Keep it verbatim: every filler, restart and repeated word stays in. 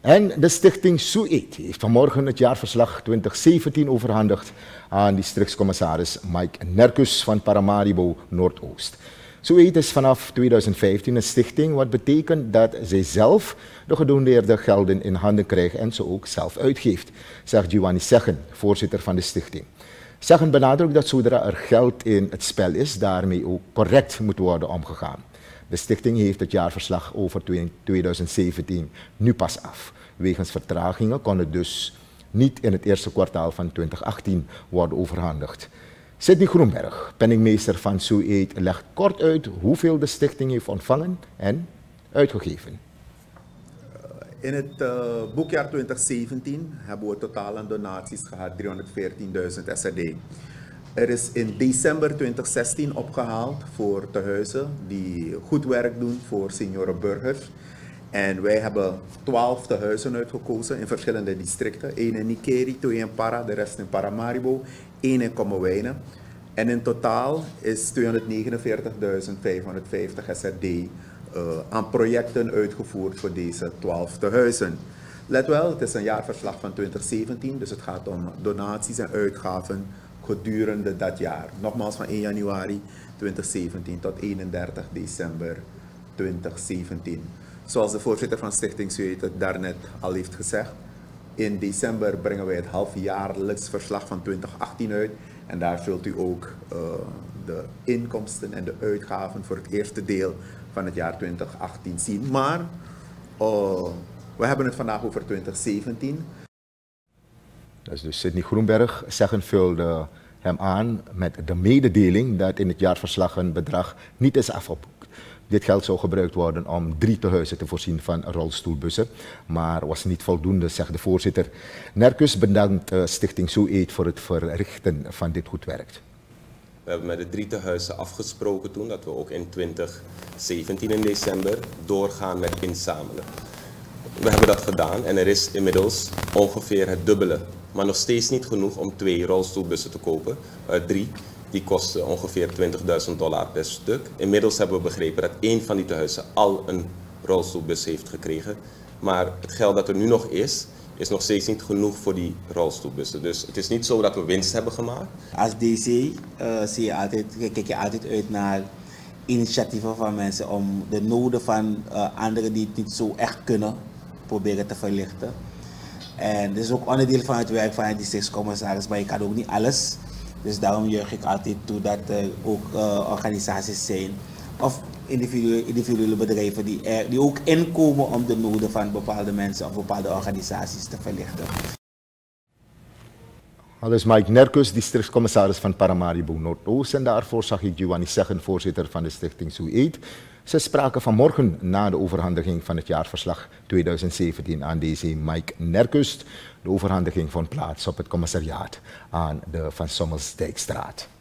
En de stichting Sueet heeft vanmorgen het jaarverslag twintig zeventien overhandigd aan districtscommissaris Mike Nerkus van Paramaribo Noordoost. Sueet is vanaf tweeduizend vijftien een stichting, wat betekent dat zij zelf de gedoneerde gelden in handen krijgt en ze ook zelf uitgeeft, zegt Giovanni Zeggen, voorzitter van de stichting. Zeggen benadrukt dat zodra er geld in het spel is, daarmee ook correct moet worden omgegaan. De stichting heeft het jaarverslag over tweeduizend zeventien nu pas af. Wegens vertragingen kon het dus niet in het eerste kwartaal van twintig achttien worden overhandigd. Sidney Groenberg, penningmeester van Sueet, legt kort uit hoeveel de stichting heeft ontvangen en uitgegeven. In het uh, boekjaar twintig zeventien hebben we totaal aan donaties gehad, driehonderdveertienduizend S R D. Er is in december twintig zestien opgehaald voor tehuizen die goed werk doen voor seniorenburgers. En wij hebben twaalf tehuizen uitgekozen in verschillende districten. Eén in Nikeri, twee in Para, de rest in Paramaribo, één in Kommerwijnen. En in totaal is tweehonderdnegenenveertigduizend vijfhonderdvijftig S R D uh, aan projecten uitgevoerd voor deze twaalf tehuizen. Let wel, het is een jaarverslag van twintig zeventien, dus het gaat om donaties en uitgaven gedurende dat jaar. Nogmaals van één januari twintig zeventien tot eenendertig december twintig zeventien. Zoals de voorzitter van Stichting Sueet het daarnet al heeft gezegd, in december brengen wij het halfjaarlijks verslag van twintig achttien uit. En daar zult u ook uh, de inkomsten en de uitgaven voor het eerste deel van het jaar twintig achttien zien. Maar uh, we hebben het vandaag over twintig zeventien. Dat is dus Sidney Groenberg. Zeggen vulde hem aan met de mededeling dat in het jaarverslag een bedrag niet is afgeboekt. Dit geld zou gebruikt worden om drie tehuizen te voorzien van rolstoelbussen, maar was niet voldoende, zegt de voorzitter. Nerkus bedankt uh, Stichting Sueet voor het verrichten van dit goed werk. We hebben met de drie tehuizen afgesproken toen dat we ook in twintig zeventien in december doorgaan met inzamelen. We hebben dat gedaan en er is inmiddels ongeveer het dubbele, maar nog steeds niet genoeg om twee rolstoelbussen te kopen, uh, drie. Die kosten ongeveer twintigduizend dollar per stuk. Inmiddels hebben we begrepen dat één van die tehuizen al een rolstoelbus heeft gekregen. Maar het geld dat er nu nog is, is nog steeds niet genoeg voor die rolstoelbussen. Dus het is niet zo dat we winst hebben gemaakt. Als D C uh, zie je altijd, kijk je altijd uit naar initiatieven van mensen om de noden van uh, anderen die het niet zo echt kunnen proberen te verlichten. En dit is ook onderdeel van het werk van het districtscommissaris, maar je kan ook niet alles. Dus daarom juich ik altijd toe dat er ook uh, organisaties zijn of individuele, individuele bedrijven die, er, die ook inkomen om de noden van bepaalde mensen of bepaalde organisaties te verlichten. Dat is Mike Nerkus, districtscommissaris van Paramaribo Noordoost, en daarvoor zag ik Giovanni Zeggen, voorzitter van de stichting Sueet. Ze spraken vanmorgen na de overhandiging van het jaarverslag tweeduizend zeventien aan deze Mike Nerkus. De overhandiging vond plaats op het commissariaat aan de Van Sommelsdijkstraat.